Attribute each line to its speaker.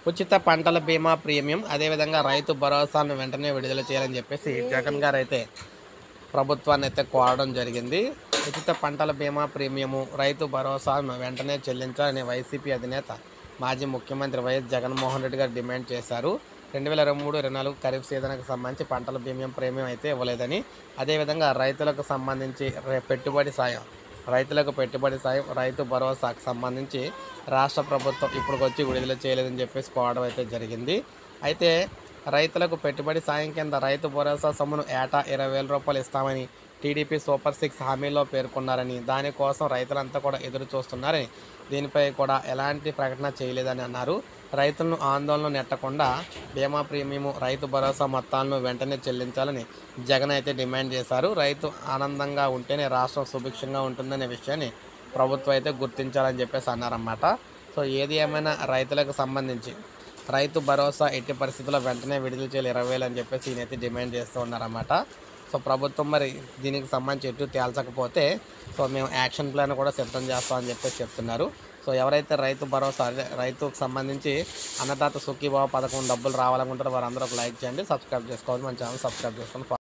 Speaker 1: ఉచిత పంటల బీమా ప్రీమియం అదేవిధంగా రైతు భరోసాను వెంటనే విడుదల చేయాలని చెప్పేసి జగన్ గారు అయితే ప్రభుత్వాన్ని అయితే కోరడం జరిగింది. ఉచిత పంటల బీమా ప్రీమియము రైతు భరోసాను వెంటనే చెల్లించాలని వైసీపీ అధినేత మాజీ ముఖ్యమంత్రి వైఎస్ జగన్మోహన్ రెడ్డి గారు డిమాండ్ చేశారు. 2023-24 ఖరీఫ్ సీజన్కి సంబంధించి పంటల ప్రీమియం అయితే ఇవ్వలేదని, అదేవిధంగా రైతులకు సంబంధించి పెట్టుబడి సాయం రైతు భరోసాకు సంబంధించి రాష్ట్ర ప్రభుత్వం ఇప్పటికొచ్చి విడుదల చేయలేదని చెప్పేసి కోవడం అయితే జరిగింది. అయితే రైతులకు పెట్టుబడి సాయం కింద రైతు భరోసా సొమ్మును ఏటా 20,000 రూపాయలు ఇస్తామని టీడీపీ సూపర్ 6 హామీలో పేర్కొన్నారని, దానికోసం రైతులంతా కూడా ఎదురు చూస్తున్నారని, దీనిపై కూడా ఎలాంటి ప్రకటన చేయలేదని అన్నారు. రైతులను ఆందోళన నెట్టకుండా బీమా ప్రీమియం రైతు భరోసా మొత్తాలను వెంటనే చెల్లించాలని జగన్ అయితే డిమాండ్ చేశారు. రైతు ఆనందంగా ఉంటేనే రాష్ట్రం సుభిక్షంగా ఉంటుందనే విషయాన్ని ప్రభుత్వం అయితే గుర్తించాలని చెప్పేసి అన్నారన్నమాట. సో ఏది ఏమైనా రైతులకు సంబంధించి రైతు భరోసా ఎట్టి పరిస్థితుల్లో వెంటనే విడుదల చేయాలి 20,000 అని చెప్పేసి ఈయనైతే డిమాండ్ చేస్తూ ఉన్నారన్నమాట. సో ప్రభుత్వం మరి దీనికి సంబంధించి ఎటు తేల్చకపోతే సో మేము యాక్షన్ ప్లాన్ కూడా సిద్ధం చేస్తామని చెప్పేసి చెప్తున్నారు. సో ఎవరైతే రైతు భరోసా రైతుకు సంబంధించి అన్నదాత సుఖీభావ పథకం డబ్బులు రావాలనుకుంటారో వారందరూ ఒక లైక్ చేయండి, సబ్స్క్రైబ్ చేసుకోవాలి, మన ఛానల్ సబ్స్క్రైబ్ చేసుకోండి.